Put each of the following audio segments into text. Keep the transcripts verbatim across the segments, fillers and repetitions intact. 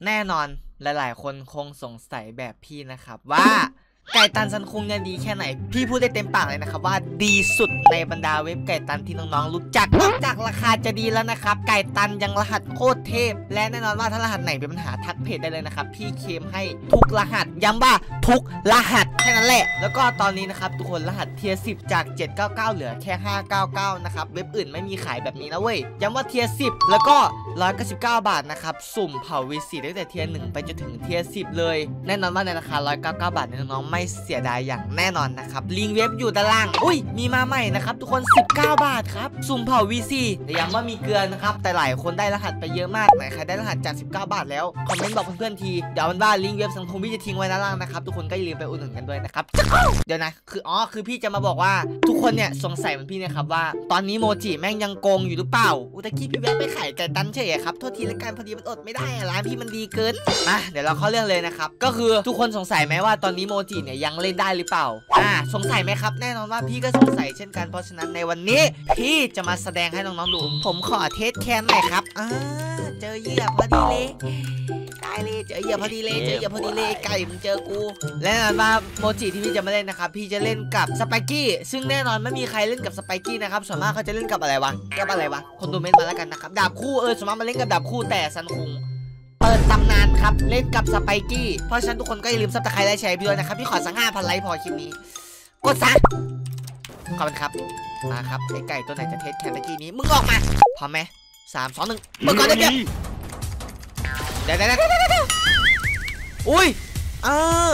แน่นอนหลายๆคนคงสงสัยแบบพี่นะครับว่าไก่ตันซันคุงเนี่ยดีแค่ไหนพี่พูดได้เต็มปากเลยนะครับว่าดีสุดในบรรดาเว็บไก่ตันที่น้องๆรู้จักนอกจากราคาจะดีแล้วนะครับไก่ตันยังรหัสโคตรเทพและแน่นอนว่าถ้ารหัสไหนเป็นปัญหาทักเพจได้เลยนะครับพี่เคลมให้ทุกรหัสย้ำว่าทุกรหัสแค่นั้นแหละแล้วก็ตอนนี้นะครับทุกคนรหัสเทียร์สิบจากเจ็ดเก้าเก้าเหลือแค่ห้าเก้าเก้านะครับเว็บอื่นไม่มีขายแบบนี้นะเว้ยย้ำว่าเทียร์สิบแล้วก็หนึ่งร้อยเก้าสิบเก้าบาทนะครับสุ่มเผาวีซีตั้งแต่เทียร์หนึ่งไปจนถึงเทียร์สิบเลยแน่นอนว่าในราคาหนึ่งร้อยเก้าสิบเก้าบาทน้องๆไม่เสียดายอย่างแน่นอนนะครับลิงก์เว็บอยู่ด้านล่างอุ้ยมีมาใหม่นะครับทุกคนสิบเก้าบาทครับสุ่มเผา วี ซี แต่ย้ำว่ามีเกลือนะครับแต่หลายคนได้รหัสไปเยอะมากไหนใครได้รหัสจากสิบเก้าบาทแล้วคอมเมนต์บอกเพื่อนๆทีเดี๋ยวมันว่าลิงก์เว็บสังคมพี่จะทิ้งไว้ด้านล่างนะครับทุกคนก็อย่าลืมไปอุดหนุนกันด้วยนะครับเดี๋ยวนะคืออ๋อคือพี่จะมาบอกว่าทุกคนเนี่ยสงสัยเหมือนพี่นะครับว่าตอนนี้โมจิแม่งยังโกงอยู่หรือเปล่าอุตะกี้พี่แวะไปขายไก่ตันเฉยครับโทษทีละกันพอดีมันอดไม่ได้ร้านพี่มันดีเกินมาเดี๋ยวเราเข้าเรื่องเลยนะครับก็คือทุกคนสงสัยไหมว่าตอนนี้โมจิเนี่ยยังเล่นได้หรือเปล่าอ่าสงสัยไหมครับแน่นอนว่าพี่ก็สงสัยเช่นกันเพราะฉะนั้นในวันนี้พี่จะมาแสดงให้น้องๆดูผมขอเทสแคนหน่อยครับอ่าเจอเหยื่อพอดีเลยได้เลยเจอเหยื่อพอดีเลยเจอเหยื่อพอดีเลยไก่มึงเจอกูและแน่นอนว่าโมจิที่พี่จะมาเล่นนะครับพี่จะเล่นกับสไปกี้ซึ่งแน่นอนไม่มีใครเล่นกับสไปกี้นะครับส่วนมากเขาจะเล่นกับอะไรวะกับอะไรวะคนดูเมนต์มาแล้วกันนะครับดาบคู่เออส่วนมากมาเล่นกับดาบคู่แต่ซันคุงเปิดตำนานครับเล่นกับสไปกี้เพราะฉะนั้นทุกคนก็อย่าลืมซับสไครต์และแชร์พี่ด้วยนะครับพี่ขอสักห้าพันไลค์พอคลิปนี้กดซะขอบคุณครับมาครับไอ้ไก่ตัวไหนจะเทสแคนตะกี้นี้มึงออกมาพร้อมไหมสามสองหนึ่งเปิดก่อนได้เปรียบเดี๋ยวเดี๋ยวเดี๋ยวอุ้ยเออ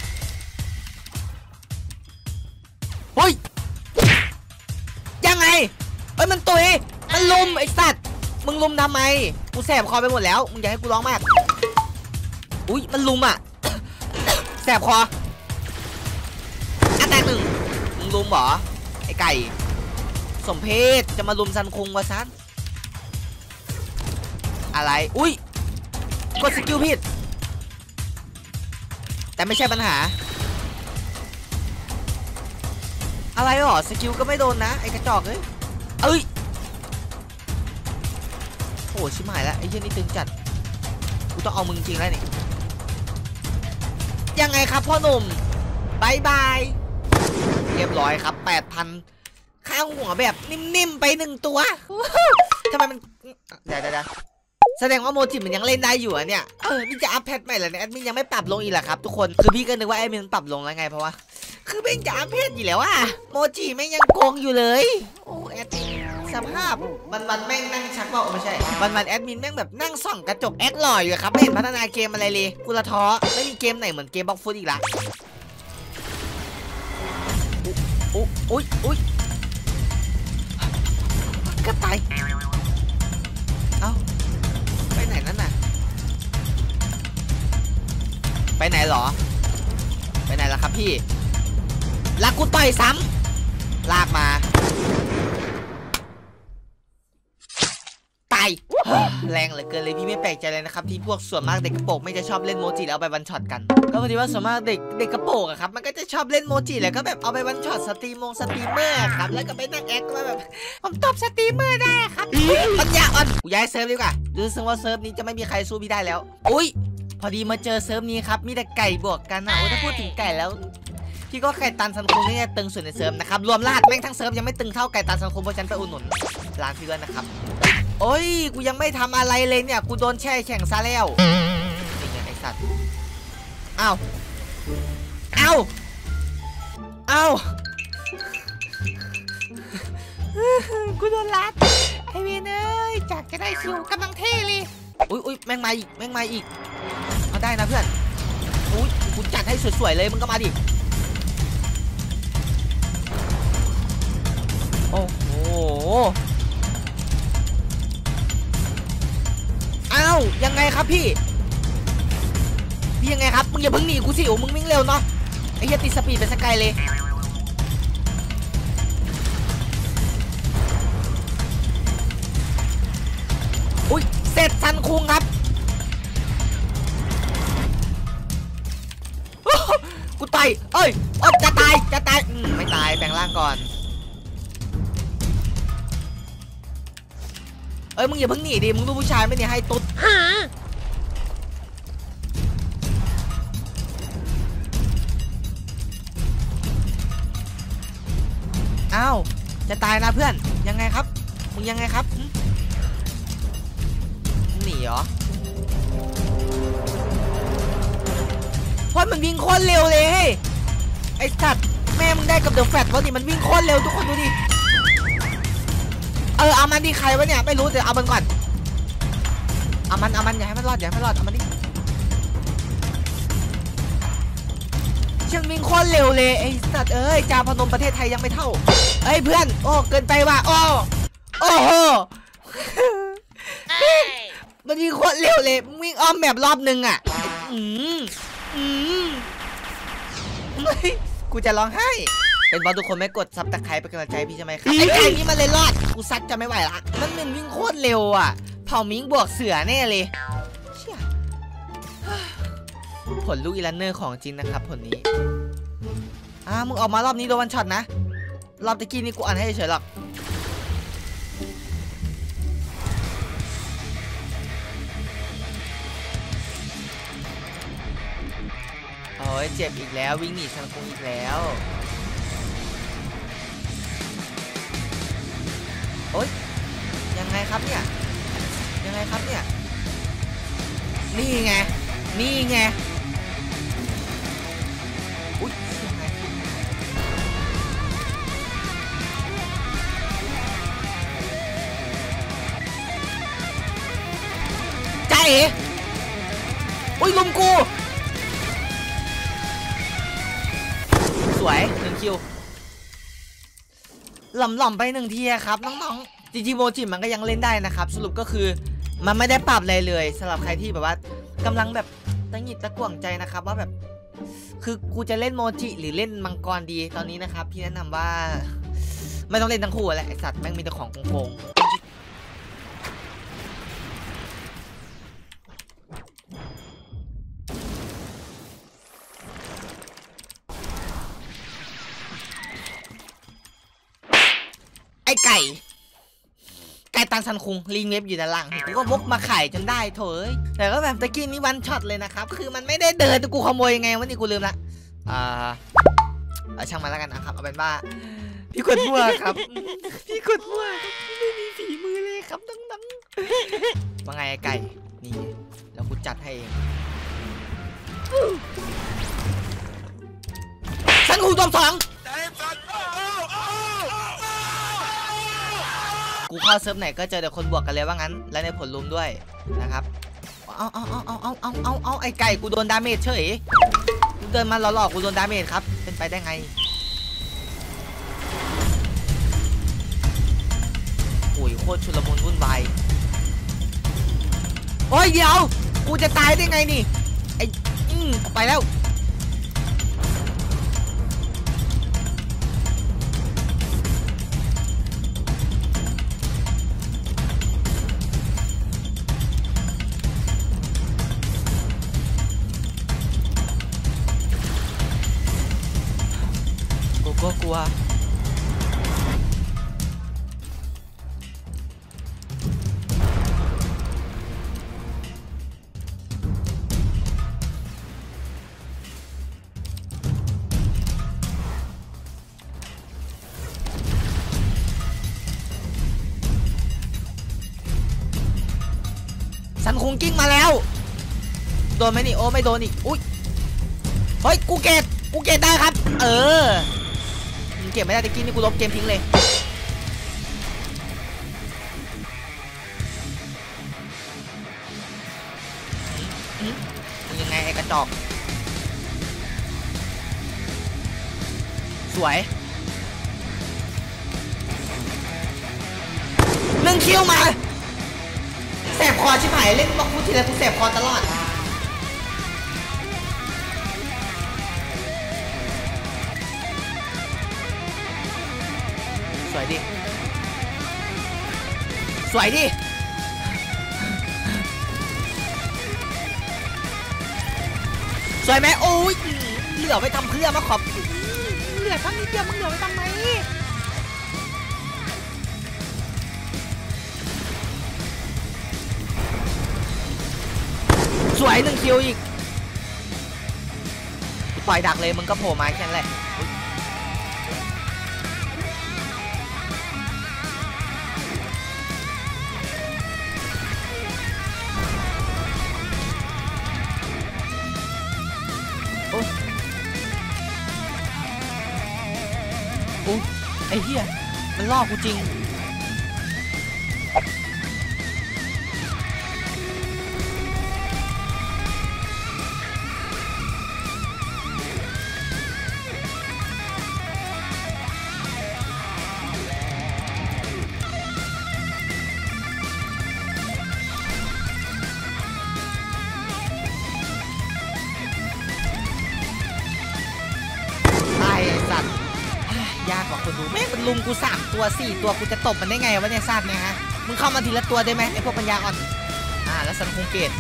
เฮ้ยยังไงเอ้ยมันตุยมันลุมไอ้สัตว์มึงลุมทำไมกูแสบคอไปหมดแล้วมึงอยากให้กูร้องมากอุ้ยมันลุมอ่ะแสบคออันแตกหนึ่งมึงลุมเหรอไอ้ไก่สมเพชจะมาลุมซันคุงวะซันอะไรอุ้ยกดสกิลผิดแต่ไม่ใช่ปัญหาอะไรหรอสกิลก็ไม่โดนนะไอ้กระจอกเลยเอ้ยโอ้ชิบหายแล้วไอ้เหี้ยนี่ตึงจัดกูต้องเอามึงจริงแล้วนี่ยังไงครับพ่อหนุ่มบายบายเรียบร้อยครับ แปดพัน ข้างหัวแบบนิ่มๆไปหนึ่งตัวทำไมมันเดี๋ยวเดี๋ยวแสดงว่าโมจิมันยังเล่นได้อยู่อะเนี่ยเออนี่จะอัพแพทใหม่แล้วเนี่ยแอดมินยังไม่ปรับลงอีกเหรอครับทุกคนคือพี่ก็นึกว่าแอดมินปรับลงแล้วไงเพราะว่าคือเป็นจะอัพแพทอยู่แล้วอะโมจิแม่งยังโกงอยู่เลยโอ้แอดสภาพวันวันแม่งนั่งชักเบาไม่ใช่วันวันแอดมินแม่งแบบนั่งส่องกระจกแอดหล่ออยู่ครับไม่เห็นพัฒนาเกมอะไรเลยกูละท้อไม่มีเกมไหนเหมือนเกมบล็อกฟุตอีกละอุ๊ยอุ๊ยอุ๊ยก็ตายเอ้าไปไหนนั่นน่ะไปไหนหรอไปไหนล่ะครับพี่ลากกูต่อยซ้ำลากมาตายแรงเหลือเกินเลยพี่ไม่แปลกใจเลยนะครับที่พวกส่วนมากเด็กกระโปรงไม่จะชอบเล่นโมจิแล้วเอาไปวันช็อตกันก็พอดีว่าส่วนมากเด็กเด็กกระโปรงอะครับมันก็จะชอบเล่นโมจิแล้วก็แบบเอาไปวันช็อตสตรีมมงสตรีมเมอร์ครับแล้วก็ไปนั่งแอคมาแบบผมตบสตรีมเมอร์ได้ครับปัญญาอ่อนกูย้ายเซิร์ฟดีกว่าดูซึ่งว่าเซิร์ฟนี้จะไม่มีใครสู้พี่ได้แล้วอุ้ยพอดีมาเจอเซิร์ฟนี้ครับมีแต่ไก่บวกกันนะถ้าพูดถึงไก่แล้วพี่ก็ไก่ตันซันคุงนี่ตึงสุดในเซิร์ฟนะครับรวมรหัสแม่งทั้งเซิร์ฟยังไม่ตึงเท่าไก่ตันซันคุงเพราะฉันไปอุดหนุนร้านพี่ด้วยนะครับโอ้ยกูยังไม่ทำอะไรเลยเนี่ยกูโดนแช่แข่งซะแล้วนี่ไงไอสัตว์อ้าวอ้าวอ้าวกูโดนลัดไอเวนเอ้ยจากจะได้คิวกำลังเท่เลยอุ้ยอุ้ยแม่งมาอีกแม่งมาอีกเอาได้นะเพื่อนอุ้ยกูจัดให้สวยๆเลยมึงก็มาดิโอ้โหอ้าวยังไงครับพี่พี่ยังไงครับมึงอย่าเพิ่งหนีกูสิโอ้มึงวิ่งเร็วเนาะไอ้เหี้ยติดสปีดเป็นสกายเลยอุ้ยเสร็จซันคุงครับกูตายเอ้ยโอ๊ยจะตายจะตายอืมไม่ตายแปลงร่างก่อนเอ้ยมึงอย่าเพิ่งหนีดิมึงดูผู้ชายไม่เนี่ยให้ตุ๊ดอ้าวจะตายนะเพื่อนยังไงครับมึงยังไงครับหนีเหรอเพราะมันวิ่งโคตรเร็วเลยไอ้สัตว์แม่มึงได้กับเดอะแฟตเพราะนี่มันวิ่งโคตรเร็วทุกคนดูดิเออเอามันดิใครวะเนี่ยไม่รู้เดี๋ยวเอามันก่อนเอามันเอามันอย่าให้มันรอดอย่าให้มันรอดเอามันดิเชื่อวิ่งโคตรเร็วเลยไอ้สัตว์เอ้ยจาพนมประเทศไทยยังไม่เท่าเอ้ยเพื่อนโอ้เกินไปว่ะโอ้โอ้โหมันวิ่งโคตรเร็วเลยวิ่งอ้อมแบบรอบนึงอ่ะอืมอืมกูจะร้องไห้เป็นบอลทุกคนไม่กดซับตะไคร้เป็นกำลังใจพี่ใช่ไหมครับไอ้ไก่นี้มันเลยรอดกูซัดจะไม่ไหวละมันมันวิ่งโคตรเร็วอ่ะเผ่ามิงบวกเสือแน่เลยเชี่ยผลลูกอีลันเนอร์ของจริงนะครับผลนี้อ่ามึงออกมารอบนี้โดนวันช็อตนะรอบตะกี้นี่กูอ่านให้เฉยหรอกโอ้ยเจ็บอีกแล้ววิ่งหนีซันคุงอีกแล้วโอ๊ยยังไงครับเนี่ยยังไงครับเนี่ยนี่ไงนี่ไงอุ๊ยยังไงใจเอ๋อุ๊ยลุมกูสวยหนึ่งคิวหล่อมๆไปหนึ่งทีครับน้องๆจริงๆโมจิมันก็ยังเล่นได้นะครับสรุปก็คือมันไม่ได้ปรับอะไรเลยสำหรับใครที่แบบว่ากำลังแบบตะหงิดตะกวงใจนะครับว่าแบบคือกูจะเล่นโมจิหรือเล่นมังกรดีตอนนี้นะครับพี่แนะนำว่าไม่ต้องเล่นทั้งคู่แหละไอสัตว์แม่งมีแต่ของโกงไอ้ไก่ไก่ตันซันคุงลิงเว็บอยู่ด้านล่างกูก็มกมาไข่จนได้เถอะแต่ก็แบบตะกี้นี้วันช็อตเลยนะครับคือมันไม่ได้เดินแต่กูขโมยยังไงวะนี่กูลืมละอ่าเอาช่างมันแล้วกันนะครับเอาเป็นว่าพี่กดมั่วครับพี่กดมั่วไม่มีฝีมือเลยครับดังๆว่าไงไอ้ไก่นี่แล้วกูจัดให้เองซันคุงตัวสองกูเข้าเซิร์ฟไหนก็เจอแต่คนบวกกันเลยว่างั้นและในผลลุมด้วยนะครับเอาเอาเอาเอาเอาเอาเอาเอาไอ้ไก่กูโดนดาเมจเฉยกูเดินมาหลอกๆกูโดนดาเมจครับเป็นไปได้ไงโอ้ยโคตรชุลมุนวุ่นวายโอ้ยเดี๋ยวกูจะตายได้ไงนี่ไอ้อืมไปแล้วก็กลัวซันคุงกิ้งมาแล้วโดนไหมนี่โอ้ไม่โดนอีกอุ้ยเฮ้ยกูเก็บกูเก็บได้ครับเออเก็บไม่ได้ตะกี้นี่กูลบเกมทิ้งเลยยังไงไอ้กระจอกสวยหนึ่งคิวมาแสบคอชิบหายเล่นบล็อกฟูทีไรกูแสบคอตลอดสวยดิสวยดิสวยไหมโอ้ยเหลือไปทำเพื่อมาขอบเหลือทั้งนิดเดียวมึงเหลือไปทำไมสวยหนึ่งคิวอีกปล่อยดักเลยมึงก็โผล่มาแค่นั้นแหละไอ้เหี้ยมันล่อกูจริงสัตว์ยากกว่าคนดูแม่งมันลุมกูสามตัวสี่ตัวกูจะตบมันได้ไงวะเนี่ยซากเนี่ยฮะมึงเข้ามาทีละตัวได้ไหมไอพวกปัญญาอ่อนอ่าแล้วสันคงเกต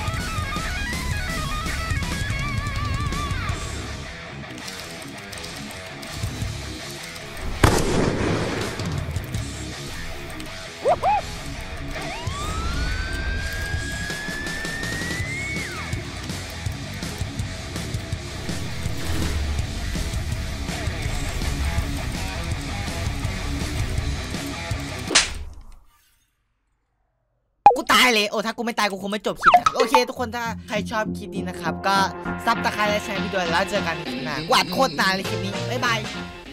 กูตายเลยโอ้ถ้ากูไม่ตายกูคงไม่จบคลิปนะโอเคทุกคนถ้าใครชอบคลิปนี้นะครับก็ซับตะไคร้และแชร์วิดีโอแล้วเจอกันคลิปหน้ากวาดโคตรนานเลยคลิปนี้บ๊ายบาย